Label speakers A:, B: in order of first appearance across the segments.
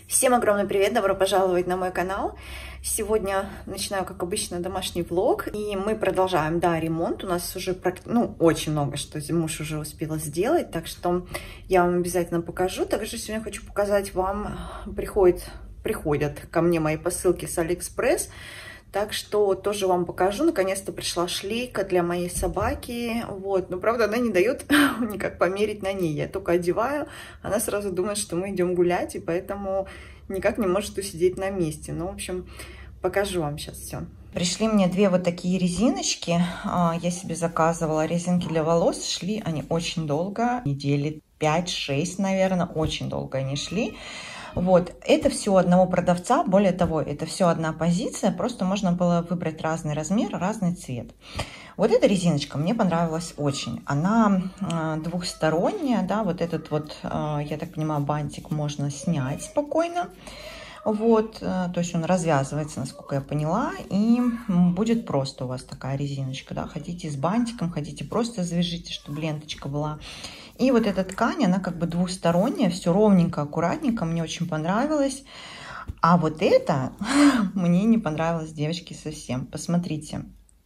A: Всем огромный привет, добро пожаловать на мой канал. Сегодня начинаю, как обычно, домашний влог, и мы продолжаем, да, ремонт. У нас уже, очень много что муж уже успел сделать, так что я вам обязательно покажу. Также сегодня хочу показать вам, приходят ко мне мои посылки с Алиэкспресс, так что тоже вам покажу. Наконец-то пришла шлейка для моей собаки. Вот. Но, правда, она не дает никак померить на ней. Я только одеваю, она сразу думает, что мы идем гулять, и поэтому никак не может усидеть на месте. Ну, в общем, покажу вам сейчас все. Пришли мне две вот такие резиночки. Я себе заказывала резинки для волос. Шли они очень долго, недели 5-6, наверное. Очень долго они шли. Вот, это все одного продавца, более того, это все одна позиция, просто можно было выбрать разный размер, разный цвет. Вот эта резиночка мне понравилась очень, она двухсторонняя, да, вот этот вот, я так понимаю, бантик можно снять спокойно, вот, то есть он развязывается, насколько я поняла, и будет просто у вас такая резиночка, да, хотите с бантиком, хотите просто завяжите, чтобы ленточка была. И вот эта ткань, она как бы двухсторонняя, все ровненько, аккуратненько, мне очень понравилось. А вот это мне не понравилось, девочки, совсем. Посмотрите.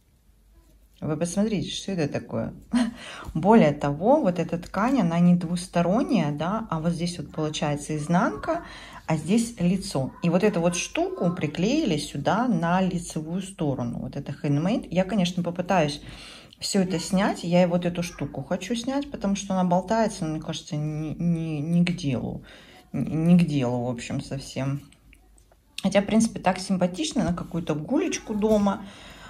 A: Вы посмотрите, что это такое. Более того, вот эта ткань, она не двусторонняя, да, а вот здесь вот получается изнанка, а здесь лицо. И вот эту вот штуку приклеили сюда на лицевую сторону. Вот это handmade. Я, конечно, попытаюсь все это снять. Я и вот эту штуку хочу снять, потому что она болтается, мне кажется, не к делу. Не к делу, в общем, совсем. Хотя, в принципе, так симпатично на какую-то гулечку дома.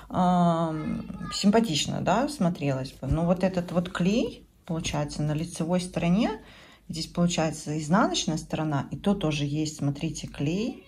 A: Симпатично, да, смотрелось бы. Но вот этот вот клей, получается, на лицевой стороне. Здесь, получается, изнаночная сторона. И то тоже есть, смотрите, клей.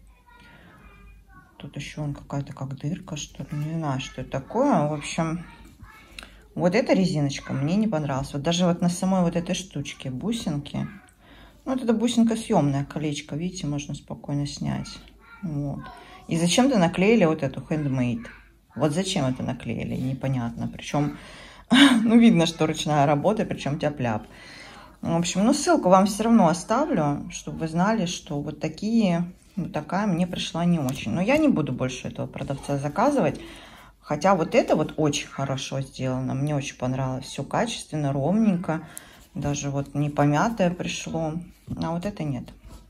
A: Тут еще он какая-то как дырка, что ли. Не знаю, что это такое. В общем... Вот эта резиночка мне не понравилась. Вот даже вот на самой вот этой штучке бусинки. Ну, вот эта бусинка съемная, колечко, видите, можно спокойно снять. Вот. И зачем-то наклеили вот эту handmade. Вот зачем это наклеили, непонятно. Причем, ну, видно, что ручная работа, причем тяп-ляп. В общем, ну, ссылку вам все равно оставлю, чтобы вы знали, что вот такая мне пришла не очень. Но я не буду больше этого продавца заказывать. Хотя вот это вот очень хорошо сделано. Мне очень понравилось. Все качественно, ровненько. Даже вот не помятое пришло. А вот это нет.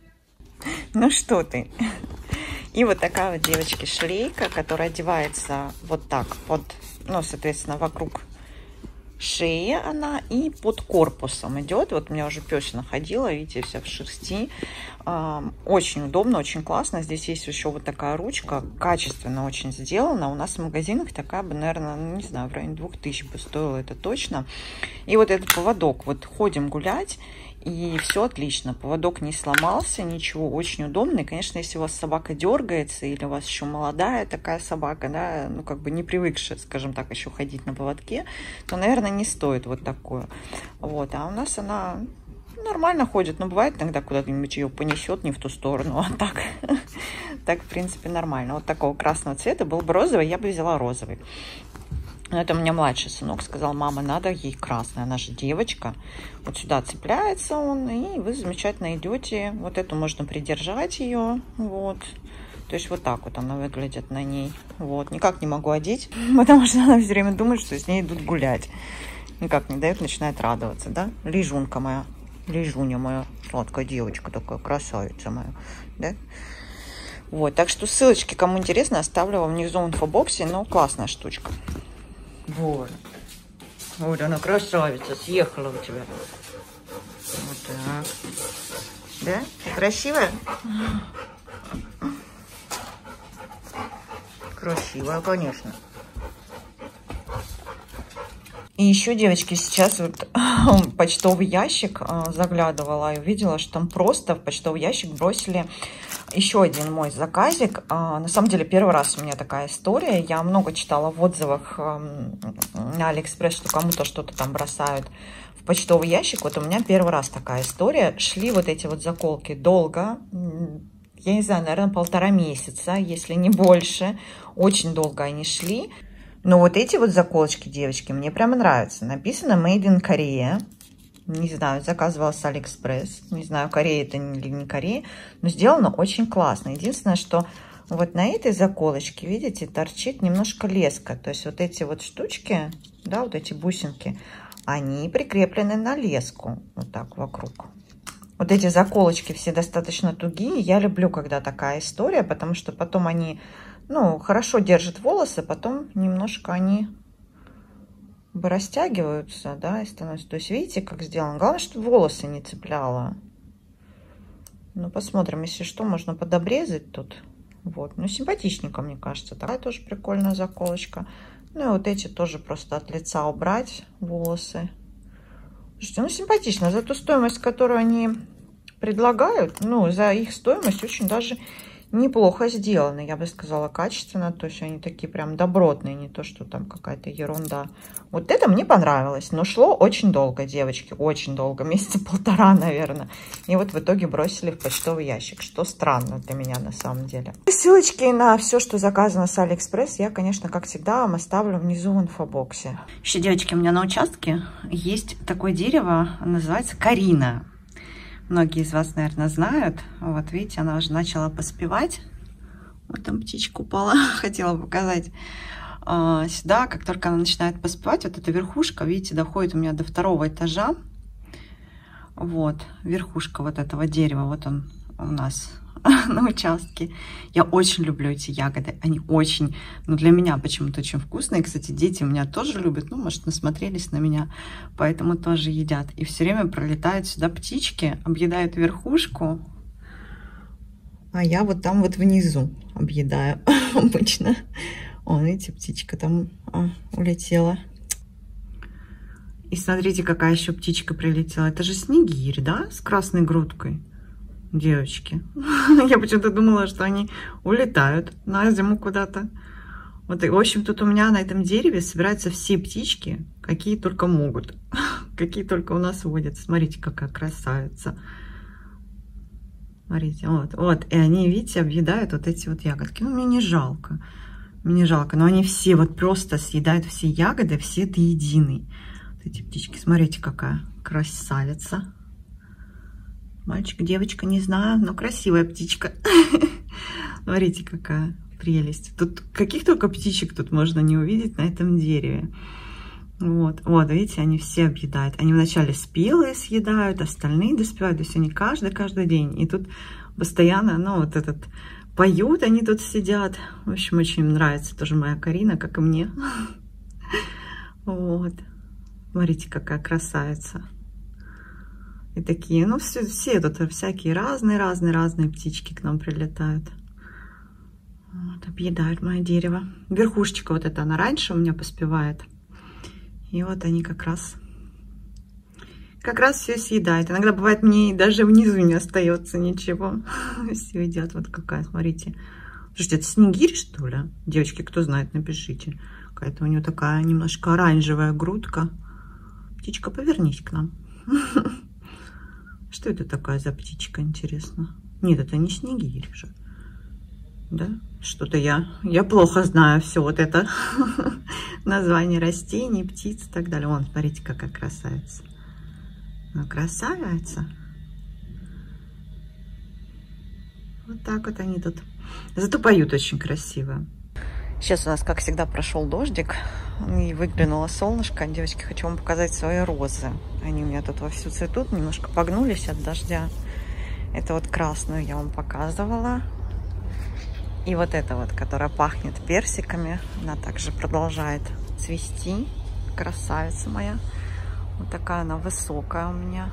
A: Ну что ты. И вот такая вот, девочки, шлейка, которая одевается вот так под, ну, соответственно, вокруг шеи она и под корпусом идет. Вот у меня уже пёсина ходила, видите, вся в шерсти. Очень удобно, очень классно. Здесь есть еще вот такая ручка, качественно очень сделана. У нас в магазинах такая бы, наверное, ну, не знаю, в районе 2000 бы стоила, это точно. И вот этот поводок, вот ходим гулять, и все отлично. Поводок не сломался, ничего, очень удобно. И, конечно, если у вас собака дергается, или у вас еще молодая такая собака, да, ну, как бы не привыкшая, скажем так, еще ходить на поводке, то, наверное, не стоит вот такое. Вот, а у нас она нормально ходит, но бывает иногда куда-нибудь ее понесет не в ту сторону, а так, в принципе, нормально. Вот такого красного цвета, был бы розовый, я бы взяла розовый. Но это у меня младший сынок сказал: мама, надо ей красная, она же девочка. Вот сюда цепляется он, и вы замечательно идете. Вот эту можно придержать ее, вот. То есть вот так вот она выглядит на ней. Вот, никак не могу одеть, потому что она все время думает, что с ней идут гулять. Никак не дает, начинает радоваться, да? Лежунка моя, лежуня моя, сладкая девочка такая, красавица моя, да? Вот, так что ссылочки, кому интересно, оставлю вам внизу в инфобоксе, но классная штучка. Вот. Вот она, красавица, съехала у тебя. Вот так. Да? Красивая? Красивая, конечно. И еще, девочки, сейчас вот почтовый ящик заглядывала и увидела, что там просто в почтовый ящик бросили еще один мой заказик. На самом деле, первый раз у меня такая история. Я много читала в отзывах на Алиэкспресс, что кому-то что-то там бросают в почтовый ящик. Вот у меня первый раз такая история. Шли вот эти вот заколки долго. Я не знаю, наверное, 1,5 месяца, если не больше. Очень долго они шли. Но вот эти вот заколочки, девочки, мне прямо нравятся. Написано Made in Korea. Не знаю, заказывала с Алиэкспресс. Не знаю, Корея это или не Корея. Но сделано очень классно. Единственное, что вот на этой заколочке, видите, торчит немножко леска. То есть вот эти вот штучки, да, вот эти бусинки, они прикреплены на леску. Вот так вокруг. Вот эти заколочки все достаточно тугие. Я люблю, когда такая история, потому что потом они, ну, хорошо держат волосы, потом немножко они растягиваются, да, и становятся. То есть, видите, как сделано. Главное, чтобы волосы не цепляло. Ну, посмотрим, если что, можно подобрезать тут. Вот, ну, симпатичненько, мне кажется. Такая тоже прикольная заколочка. Ну, и вот эти тоже просто от лица убрать волосы. Слушайте, ну, симпатично. За ту стоимость, которую они предлагают, ну, за их стоимость очень даже неплохо сделано. Я бы сказала, качественно. То есть они такие прям добротные, не то, что там какая-то ерунда. Вот это мне понравилось. Но шло очень долго, девочки. Очень долго. Месяца полтора, наверное. И вот в итоге бросили в почтовый ящик. Что странно для меня на самом деле. Ссылочки на все, что заказано с Алиэкспресс, я, конечно, как всегда, вам оставлю внизу в инфобоксе. Еще, девочки, у меня на участке есть такое дерево. Называется Карина. Многие из вас, наверное, знают. Вот, видите, она уже начала поспевать. Вот там птичка упала. Хотела показать. Сюда, как только она начинает поспевать, вот эта верхушка, видите, доходит у меня до 2-го этажа. Вот, верхушка вот этого дерева. Вот он у нас на участке. Я очень люблю эти ягоды. Они очень, ну, для меня почему-то очень вкусные. Кстати, дети у меня тоже любят. Ну, может, насмотрелись на меня, поэтому тоже едят. И все время пролетают сюда птички, объедают верхушку. А я вот там вот внизу объедаю обычно. О, видите, птичка там улетела. И смотрите, какая еще птичка прилетела. Это же снегирь, да? С красной грудкой. Девочки. Я почему-то думала, что они улетают на зиму куда-то. Вот, и, в общем, тут у меня на этом дереве собираются все птички, какие только могут. Какие только у нас водятся. Смотрите, какая красавица. Смотрите, вот, вот. И они, видите, объедают вот эти вот ягодки. Ну, мне не жалко. Мне не жалко. Но они все вот просто съедают все ягоды, все до единой. Вот эти птички. Смотрите, какая красавица. Мальчик, девочка, не знаю, но красивая птичка. Смотрите, какая прелесть. Тут каких только птичек тут можно не увидеть на этом дереве. Вот, вот, видите, они все объедают. Они вначале спелые съедают, остальные доспевают. То есть они каждый день. И тут постоянно, ну, вот этот, поют, они тут сидят. В общем, очень им нравится тоже моя Карина, как и мне. Вот. Смотрите, какая красавица. И такие, ну, все тут всякие разные птички к нам прилетают. Вот, объедают мое дерево. Верхушечка вот эта, она раньше у меня поспевает. И вот они как раз все съедают. Иногда бывает, мне даже внизу не остается ничего. Все едят. Вот какая, смотрите. Слушайте, это снегирь, что ли? Девочки, кто знает, напишите. Какая-то у нее такая немножко оранжевая грудка. Птичка, повернись к нам. Что это такая за птичка, интересно? Нет, это не снегирь же. Да? Что-то я плохо знаю все вот это. Название растений, птиц и так далее. Вон, смотрите, какая красавица. Ну, красавица. Вот так вот они тут. Зато поют очень красиво. Сейчас у нас, как всегда, прошел дождик. И выглянуло солнышко. Девочки, хочу вам показать свои розы. Они у меня тут вовсю цветут. Немножко погнулись от дождя. Это вот красную я вам показывала. И вот эта вот, которая пахнет персиками. Она также продолжает цвести. Красавица моя. Вот такая она высокая у меня.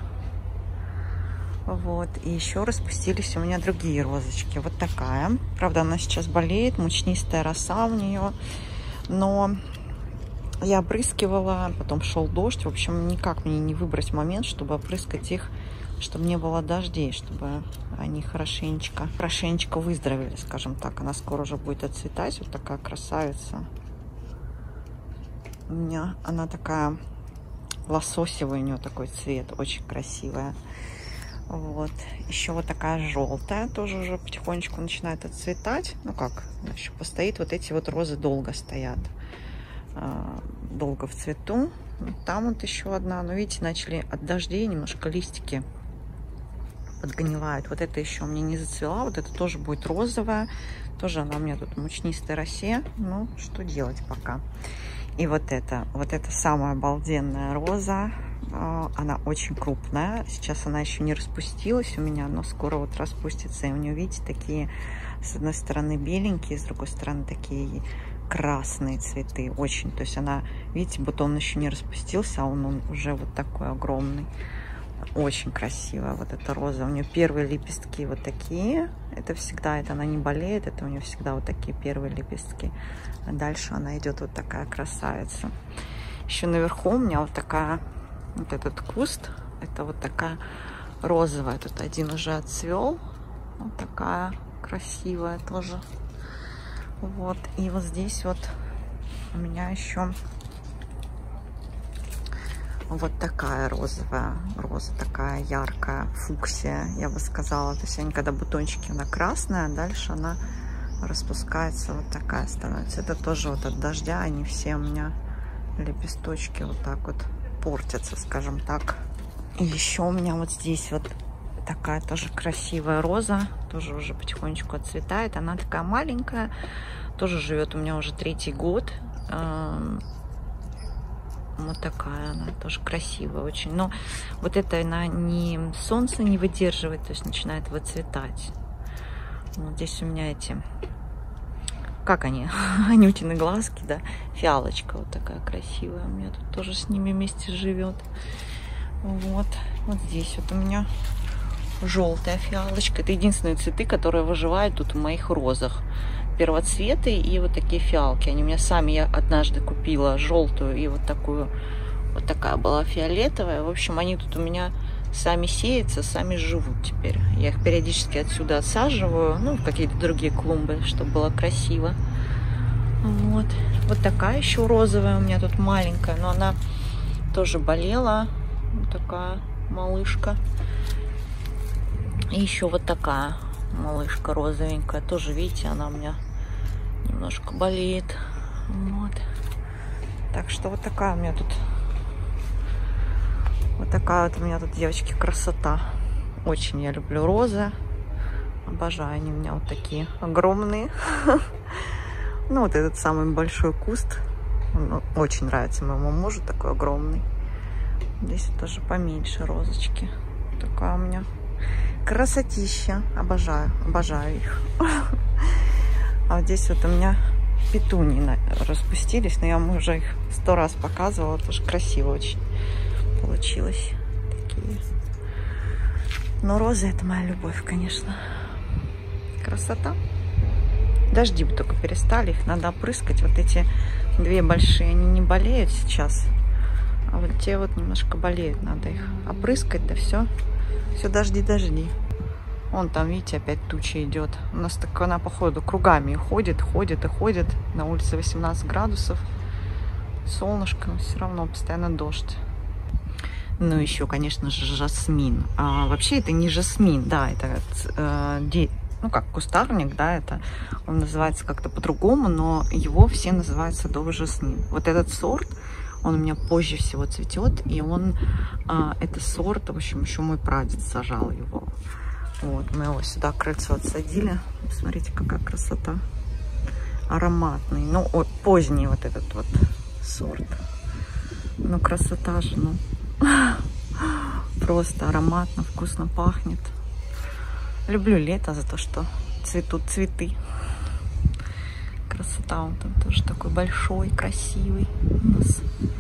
A: Вот. И еще распустились у меня другие розочки. Вот такая. Правда, она сейчас болеет. Мучнистая роса у нее. Но я опрыскивала. Потом шел дождь. В общем, никак мне не выбрать момент, чтобы опрыскать их, чтобы не было дождей, чтобы они хорошенечко выздоровели, скажем так. Она скоро уже будет отцветать. Вот такая красавица. У меня она такая лососевый, у нее такой цвет. Очень красивая. Вот. Еще вот такая желтая, тоже уже потихонечку начинает отцветать. Ну как, еще постоит. Вот эти вот розы долго стоят. Долго в цвету. Там вот еще одна. Но видите, начали от дождей немножко листики подгнивают. Вот это еще у меня не зацвела. Вот это тоже будет розовая. Тоже она у меня тут в мучнистой росе. Ну, что делать пока. И вот это самая обалденная роза. Она очень крупная. Сейчас она еще не распустилась у меня, но скоро вот распустится. И у нее, видите, такие с одной стороны беленькие, с другой стороны такие красные цветы. Очень. То есть она, видите, бутон еще не распустился, а он уже вот такой огромный. Очень красивая вот эта роза. У нее первые лепестки вот такие. Это всегда, это она не болеет, это у нее всегда вот такие первые лепестки. А дальше она идет вот такая красавица. Еще наверху у меня вот такая, вот этот куст, это вот такая розовая. Тут один уже отцвел. Вот такая красивая тоже. Вот. И вот здесь вот у меня еще вот такая розовая роза, такая яркая, фуксия, я бы сказала. То есть они, когда бутончики, она красная, а дальше она распускается, вот такая становится. Это тоже вот от дождя, они все у меня лепесточки вот так вот портятся, скажем так. И еще у меня вот здесь вот такая тоже красивая роза, тоже уже потихонечку отцветает. Она такая маленькая, тоже живет у меня уже 3-й год. Вот такая она, тоже красивая очень. Но вот это она не солнце не выдерживает, то есть начинает выцветать. Вот здесь у меня эти, как они, анютины глазки, да, фиалочка вот такая красивая. У меня тут тоже с ними вместе живет. Вот здесь вот у меня желтая фиалочка. Это единственные цветы, которые выживают тут в моих розах. Первоцветы и вот такие фиалки. Они у меня сами, я однажды купила желтую и вот такую, вот такая была фиолетовая. В общем, они тут у меня сами сеются, сами живут теперь. Я их периодически отсюда отсаживаю, ну, в какие-то другие клумбы, чтобы было красиво. Вот такая еще розовая у меня тут маленькая, но она тоже болела. Вот такая малышка. И еще вот такая малышка розовенькая. Тоже, видите, она у меня немножко болеет. Вот. Так что вот такая у меня тут. Вот такая вот у меня тут, девочки, красота. Очень я люблю розы. Обожаю, они у меня вот такие огромные. Ну, вот этот самый большой куст. Он очень нравится моему мужу, такой огромный. Здесь вот тоже поменьше розочки. Такая у меня красотища. Обожаю их. А вот здесь вот у меня петунии распустились, но я вам уже их 100 раз показывала. Тоже красиво очень получилось. Такие. Но розы — это моя любовь, конечно. Красота. Дожди бы только перестали, их надо опрыскать. Вот эти две большие, они не болеют сейчас. А вот те вот немножко болеют, надо их опрыскать, да все. Все дожди. Вон там, видите, опять туча идет. У нас так она, походу, кругами ходит. На улице 18 градусов. Солнышко, но все равно постоянно дождь. Ну, еще, конечно же, жасмин. А вообще это не жасмин, да, это ну, как кустарник, да, это он называется как-то по-другому, но его все называют садовый жасмин. Вот этот сорт, он у меня позже всего цветет, и он, это сорт, в общем, еще мой прадед сажал его. Вот, мы его сюда к крыльцу отсадили. Смотрите, какая красота. Ароматный, ну, поздний вот этот вот сорт. Ну, красота же, ну, просто ароматно, вкусно пахнет. Люблю лето за то, что цветут цветы. Красота, он там тоже такой большой, красивый у нас.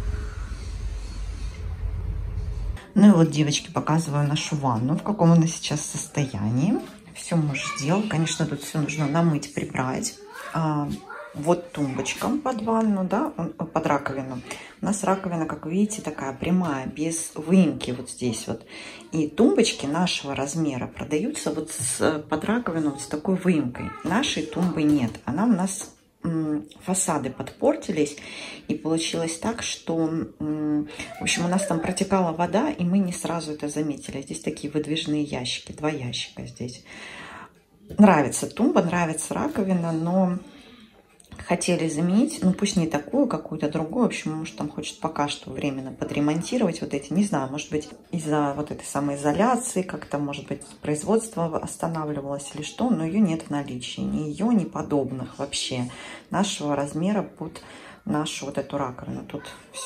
A: Ну и вот, девочки, показываю нашу ванну, в каком она сейчас состоянии. Все муж сделал. Конечно, тут все нужно намыть, прибрать. Вот тумбочка под ванну, да, под раковину. У нас раковина, как видите, такая прямая, без выемки вот здесь вот. И тумбочки нашего размера продаются вот под раковину вот с такой выемкой. Нашей тумбы нет. Она у нас, фасады подпортились. И получилось так, что, в общем, у нас там протекала вода, и мы не сразу это заметили. Здесь такие выдвижные ящики, 2 ящика здесь. Нравится тумба, нравится раковина, но хотели заменить, ну пусть не такую, какую-то другую, в общем, может там хочет пока что временно подремонтировать вот эти, не знаю, может быть из-за вот этой самоизоляции как-то, может быть, производство останавливалось или что, но ее нет в наличии, ни ее, ни подобных вообще нашего размера под нашу вот эту раковину. Тут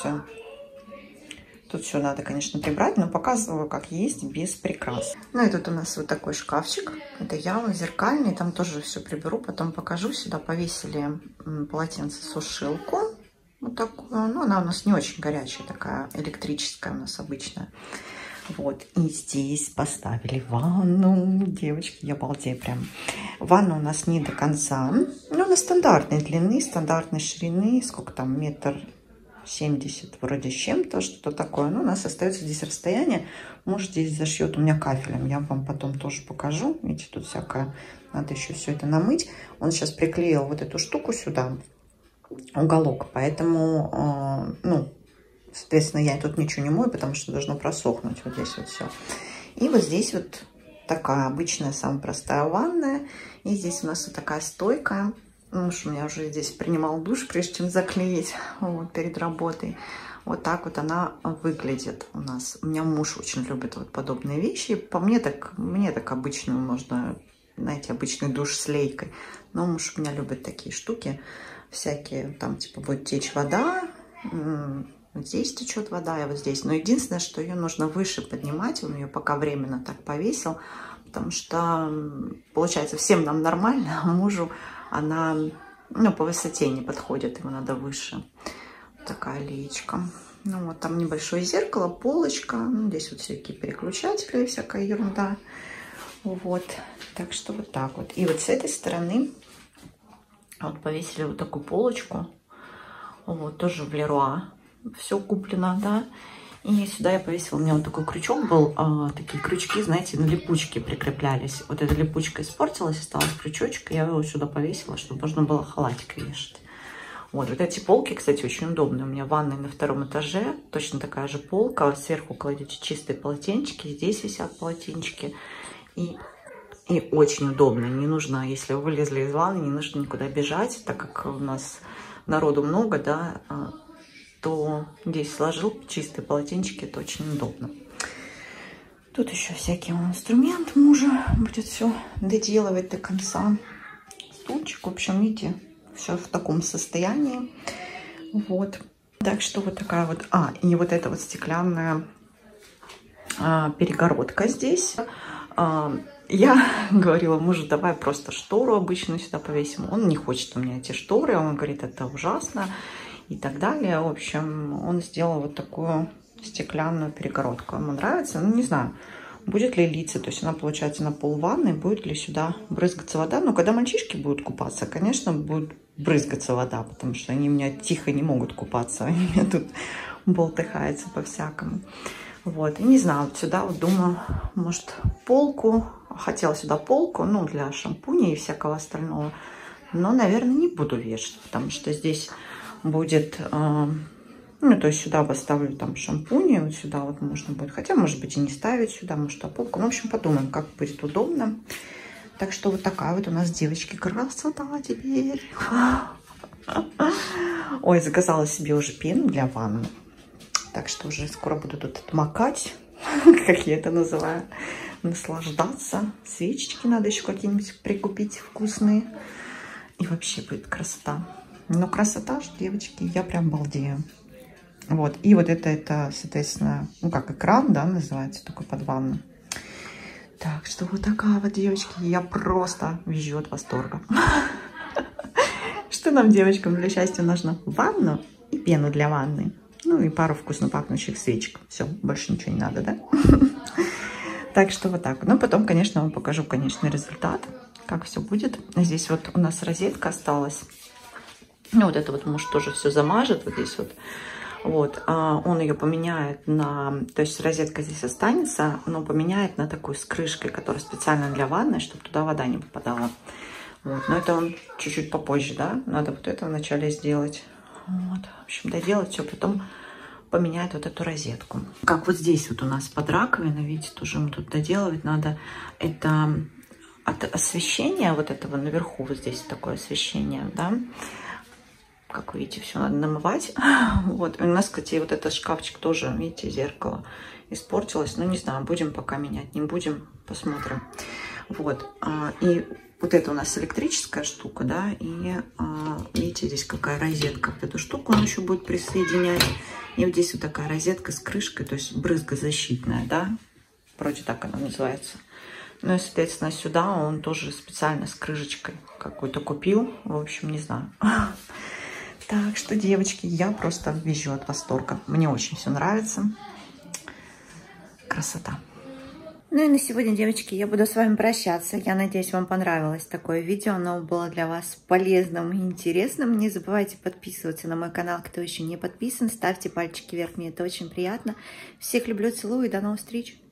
A: все надо, конечно, прибрать, но показываю, как есть, без прикрас. Ну и тут у нас вот такой шкафчик. Это явно зеркальный. Там тоже все приберу, потом покажу. Сюда повесили полотенце-сушилку. Вот такую. Ну, она у нас не очень горячая, такая электрическая у нас обычная. Вот. И здесь поставили ванну. Девочки, я балдею прям. Ванна у нас не до конца. Но она стандартной длины, стандартной ширины. Сколько там? 1,70 м вроде с чем-то, что-то такое. Но у нас остается здесь расстояние. Может, здесь зашьет у меня кафелем. Я вам потом тоже покажу. Видите, тут всякое. Надо еще все это намыть. Он сейчас приклеил вот эту штуку сюда, уголок. Поэтому, ну, соответственно, я тут ничего не мою, потому что должно просохнуть. Вот здесь вот все. И вот здесь вот такая обычная, самая простая ванная. И здесь у нас вот такая стойка. Муж у меня уже здесь принимал душ, прежде чем заклеить, вот, перед работой. Вот так вот она выглядит у нас. У меня муж очень любит вот подобные вещи. По мне так обычную можно, знаете, обычный душ с лейкой. Но муж у меня любит такие штуки всякие. Там типа будет течь вода, вот здесь течет вода, и вот здесь. Но единственное, что ее нужно выше поднимать. Он ее пока временно так повесил, потому что, получается, всем нам нормально, а мужу она, ну, по высоте не подходит, ему надо выше. Вот такая леечка. Ну, вот там небольшое зеркало, полочка. Ну, здесь вот всякие переключатели, всякая ерунда. Вот. Так что вот так вот. И вот с этой стороны вот повесили вот такую полочку. Вот, тоже в Леруа. Все куплено, да. И сюда я повесила, у меня вот такой крючок был, такие крючки, знаете, на липучке прикреплялись. Вот эта липучка испортилась, осталась крючочек, я его сюда повесила, чтобы можно было халатик вешать. Вот эти полки, кстати, очень удобные. У меня ванная на 2-м этаже, точно такая же полка. Сверху кладете чистые полотенчики, здесь висят полотенчики. И очень удобно. Не нужно, если вы вылезли из ванны, не нужно никуда бежать, так как у нас народу много, да, то здесь сложил чистые полотенчики, это очень удобно. Тут еще всякий инструмент мужа будет все доделывать до конца. Стульчик, в общем, видите, все в таком состоянии. Вот. Так что вот такая вот... и вот эта вот стеклянная перегородка здесь. Я говорила мужу, давай просто штору обычную сюда повесим. Он не хочет у меня эти шторы, он говорит, это ужасно. И так далее. В общем, он сделал вот такую стеклянную перегородку. Ему нравится. Ну, не знаю, будет ли литься. То есть она, получается, на пол ванны. Будет ли сюда брызгаться вода. Но когда мальчишки будут купаться, конечно, будет брызгаться вода. Потому что они у меня тихо не могут купаться. Они у меня тут болтыхаются по-всякому. Вот. И не знаю, вот сюда вот думаю, может, полку. Хотела сюда полку, ну, для шампуня и всякого остального. Но, наверное, не буду вешать. Потому что здесь... будет, ну, то есть сюда поставлю там шампуни, вот сюда вот можно будет, хотя, может быть, и не ставить сюда, может, полку. Ну, в общем, подумаем, как будет удобно. Так что вот такая вот у нас, девочки, красота теперь. Ой, заказала себе уже пену для ванны. Так что уже скоро буду тут отмокать, как я это называю, наслаждаться. Свечечки надо еще какие-нибудь прикупить вкусные. И вообще будет красота. Ну, красота же, девочки, я прям балдею. Вот, и вот это, соответственно, ну, как экран, да, называется, такой под ванну. Так, что вот такая вот, девочки, я просто визжу от восторга. Что нам, девочкам, для счастья нужно? Ванну и пену для ванны. Ну, и пару вкусно пахнущих свечек. Все, больше ничего не надо, да? Так что вот так. Ну, потом, конечно, вам покажу конечный результат, как все будет. Здесь вот у нас розетка осталась. Ну, вот это вот муж тоже все замажет, вот здесь вот. Вот, он ее поменяет на... То есть розетка здесь останется, но поменяет на такую с крышкой, которая специально для ванны, чтобы туда вода не попадала. Вот, но это он чуть-чуть попозже, да? Надо вот это вначале сделать. Вот, в общем, доделать все, потом поменяет вот эту розетку. Как вот здесь вот у нас под раковиной, видите, тоже ему тут доделывать надо. Это от освещения вот этого наверху, вот здесь такое освещение, да? как вы видите, все надо намывать. Вот. У нас, кстати, вот этот шкафчик тоже, видите, зеркало испортилось. Ну, не знаю, будем пока менять, не будем, посмотрим. Вот. И вот это у нас электрическая штука, да, и видите, здесь какая розетка. Вот эту штуку он еще будет присоединять. И вот здесь вот такая розетка с крышкой, то есть брызгозащитная, да, вроде так она называется. Ну и, соответственно, сюда он тоже специально с крышечкой какую-то купил. В общем, не знаю. Так что, девочки, я просто визжу от восторга. Мне очень все нравится. Красота. Ну и на сегодня, девочки, я буду с вами прощаться. Я надеюсь, вам понравилось такое видео. Оно было для вас полезным и интересным. Не забывайте подписываться на мой канал, кто еще не подписан. Ставьте пальчики вверх, мне это очень приятно. Всех люблю, целую и до новых встреч.